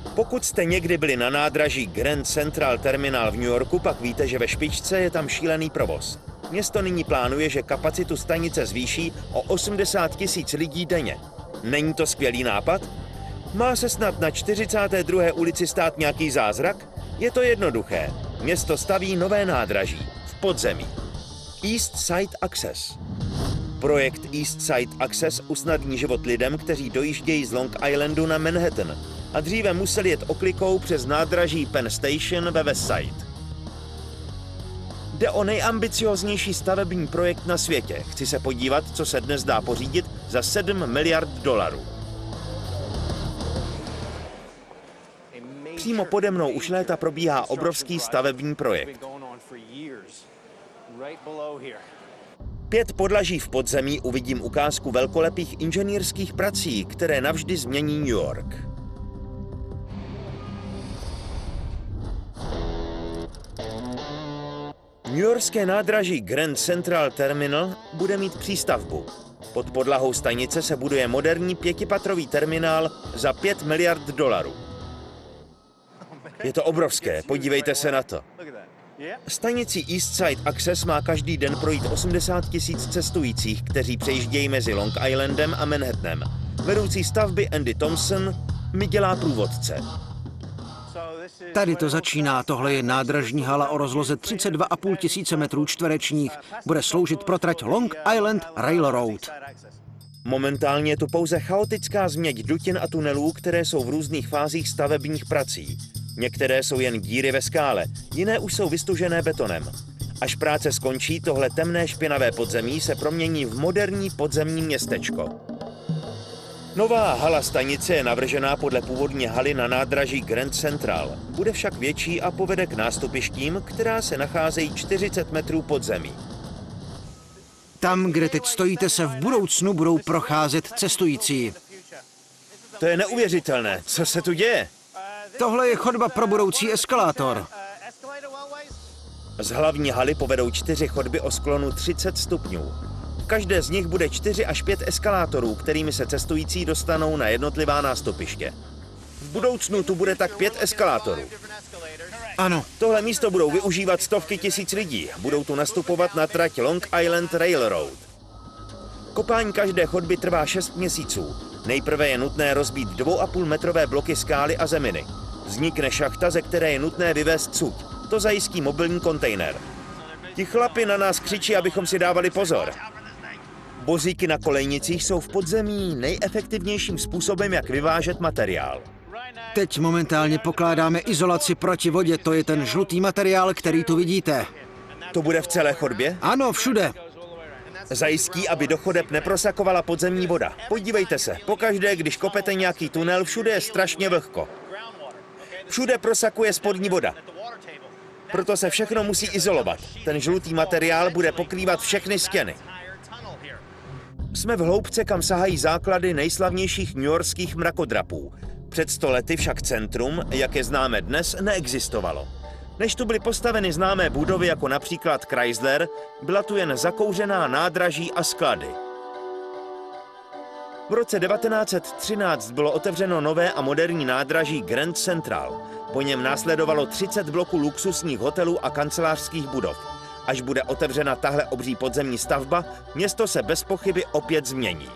Pokud jste někdy byli na nádraží Grand Central Terminal v New Yorku, pak víte, že ve špičce je tam šílený provoz. Město nyní plánuje, že kapacitu stanice zvýší o 80 000 lidí denně. Není to skvělý nápad? Má se snad na 42. ulici stát nějaký zázrak? Je to jednoduché. Město staví nové nádraží v podzemí. East Side Access. Projekt East Side Access usnadní život lidem, kteří dojíždějí z Long Islandu na Manhattan a dříve museli jet oklikou přes nádraží Penn Station ve West Side. Jde o nejambicioznější stavební projekt na světě. Chci se podívat, co se dnes dá pořídit za $7 miliard. Přímo pode mnou už léta probíhá obrovský stavební projekt. 5 podlaží v podzemí uvidím ukázku velkolepých inženýrských prací, které navždy změní New York. Newyorské nádraží Grand Central Terminal bude mít přístavbu. Pod podlahou stanice se buduje moderní 5patrový terminál za $5 miliard. Je to obrovské, podívejte se na to. Stanicí East Side Access má každý den projít 80 000 cestujících, kteří přejíždějí mezi Long Islandem a Manhattanem. Vedoucí stavby Andy Thompson mi dělá průvodce. Tady to začíná, tohle je nádražní hala o rozloze 32,5 tisíce metrů čtverečních. Bude sloužit pro trať Long Island Railroad. Momentálně je tu pouze chaotická změť dutin a tunelů, které jsou v různých fázích stavebních prací. Některé jsou jen díry ve skále, jiné už jsou vystužené betonem. Až práce skončí, tohle temné špinavé podzemí se promění v moderní podzemní městečko. Nová hala stanice je navržená podle původní haly na nádraží Grand Central. Bude však větší a povede k nástupištím, která se nacházejí 40 metrů pod zemí. Tam, kde teď stojíte, se v budoucnu budou procházet cestující. To je neuvěřitelné. Co se tu děje? Tohle je chodba pro budoucí eskalátor. Z hlavní haly povedou 4 chodby o sklonu 30 stupňů. V každé z nich bude 4 až 5 eskalátorů, kterými se cestující dostanou na jednotlivá nástupiště. V budoucnu tu bude tak 5 eskalátorů. Ano. Tohle místo budou využívat stovky tisíc lidí. Budou tu nastupovat na trať Long Island Railroad. Kopání každé chodby trvá 6 měsíců. Nejprve je nutné rozbít 2,5 metrové bloky skály a zeminy. Vznikne šachta, ze které je nutné vyvést cuť. To zajistí mobilní kontejner. Ti chlapi na nás křičí, abychom si dávali pozor. Vozíky na kolejnicích jsou v podzemí nejefektivnějším způsobem, jak vyvážet materiál. Teď momentálně pokládáme izolaci proti vodě, to je ten žlutý materiál, který tu vidíte. To bude v celé chodbě? Ano, všude. Zajistí, aby do chodeb neprosakovala podzemní voda. Podívejte se, pokaždé, když kopete nějaký tunel, všude je strašně vlhko. Všude prosakuje spodní voda. Proto se všechno musí izolovat. Ten žlutý materiál bude pokrývat všechny stěny. Jsme v hloubce, kam sahají základy nejslavnějších newyorských mrakodrapů. Před 100 lety však centrum, jak je známe dnes, neexistovalo. Než tu byly postaveny známé budovy jako například Chrysler, byla tu jen zakouřená nádraží a sklady. V roce 1913 bylo otevřeno nové a moderní nádraží Grand Central. Po něm následovalo 30 bloků luxusních hotelů a kancelářských budov. Až bude otevřena tahle obří podzemní stavba, město se bez pochyby opět změní.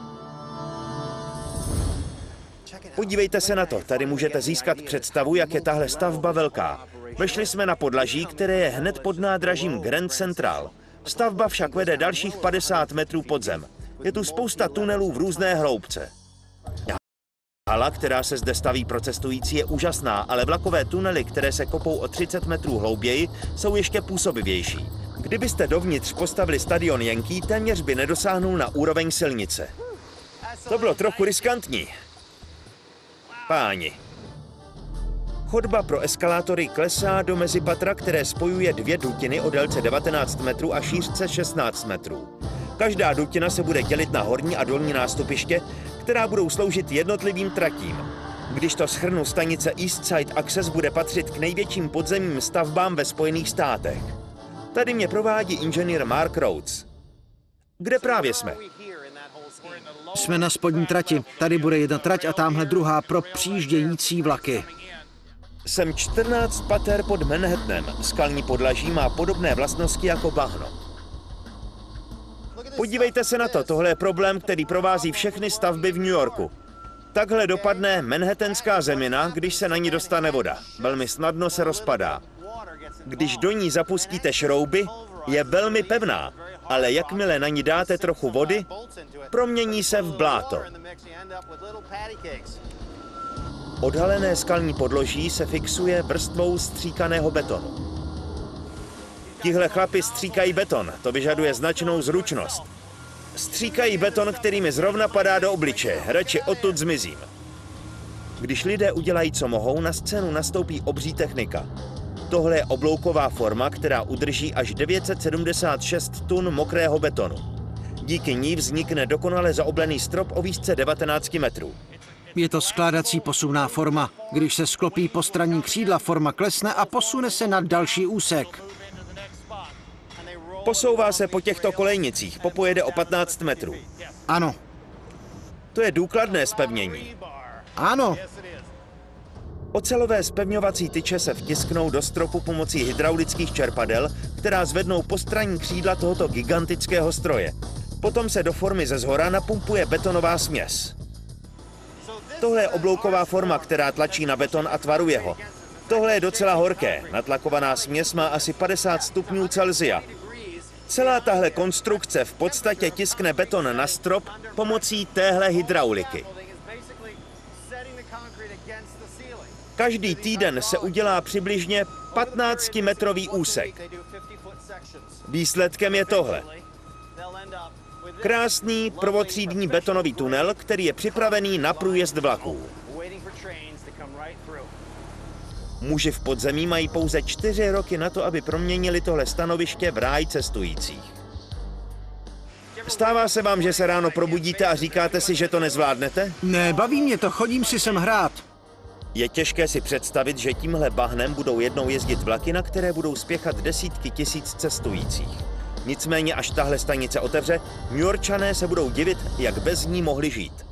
Podívejte se na to, tady můžete získat představu, jak je tahle stavba velká. Vešli jsme na podlaží, které je hned pod nádražím Grand Central. Stavba však vede dalších 50 metrů pod zem. Je tu spousta tunelů v různé hloubce. Hala, která se zde staví pro cestující, je úžasná, ale vlakové tunely, které se kopou o 30 metrů hlouběji, jsou ještě působivější. Kdybyste dovnitř postavili stadion Yankee, téměř by nedosáhnul na úroveň silnice. To bylo trochu riskantní. Páni. Chodba pro eskalátory klesá do mezipatra, které spojuje 2 dutiny o délce 19 metrů a šířce 16 metrů. Každá dutina se bude dělit na horní a dolní nástupiště, která budou sloužit jednotlivým tratím. Když to shrnu, stanice East Side Access bude patřit k největším podzemním stavbám ve Spojených státech. Tady mě provádí inženýr Mark Rhodes. Kde právě jsme? Jsme na spodní trati. Tady bude jedna trať a tamhle druhá pro přijíždějící vlaky. Jsem 14 pater pod Manhattanem. Skalní podlaží má podobné vlastnosti jako bahno. Podívejte se na to, tohle je problém, který provází všechny stavby v New Yorku. Takhle dopadne manhattanská zemina, když se na ní dostane voda. Velmi snadno se rozpadá. Když do ní zapustíte šrouby, je velmi pevná, ale jakmile na ní dáte trochu vody, promění se v bláto. Odhalené skalní podloží se fixuje vrstvou stříkaného betonu. Tihle chlapi stříkají beton, to vyžaduje značnou zručnost. Stříkají beton, který mi zrovna padá do obličeje, radši odtud zmizím. Když lidé udělají, co mohou, na scénu nastoupí obří technika. Tohle je oblouková forma, která udrží až 976 tun mokrého betonu. Díky ní vznikne dokonale zaoblený strop o výšce 19 metrů. Je to skládací posunná forma. Když se sklopí postranní křídla, forma klesne a posune se na další úsek. Posouvá se po těchto kolejnicích, popojede o 15 metrů. Ano. To je důkladné zpevnění. Ano. Ocelové zpevňovací tyče se vtisknou do stropu pomocí hydraulických čerpadel, která zvednou postranní křídla tohoto gigantického stroje. Potom se do formy ze zhora napumpuje betonová směs. Tohle je oblouková forma, která tlačí na beton a tvaruje ho. Tohle je docela horké. Natlakovaná směs má asi 50 stupňů Celsia. Celá tahle konstrukce v podstatě tiskne beton na strop pomocí téhle hydrauliky. Každý týden se udělá přibližně 15-metrový úsek. Výsledkem je tohle. Krásný prvotřídní betonový tunel, který je připravený na průjezd vlaků. Muži v podzemí mají pouze 4 roky na to, aby proměnili tohle stanoviště v ráj cestujících. Stává se vám, že se ráno probudíte a říkáte si, že to nezvládnete? Ne, baví mě to, chodím si sem hrát. Je těžké si představit, že tímhle bahnem budou jednou jezdit vlaky, na které budou spěchat desítky tisíc cestujících. Nicméně, až tahle stanice otevře, Newyorčané se budou divit, jak bez ní mohli žít.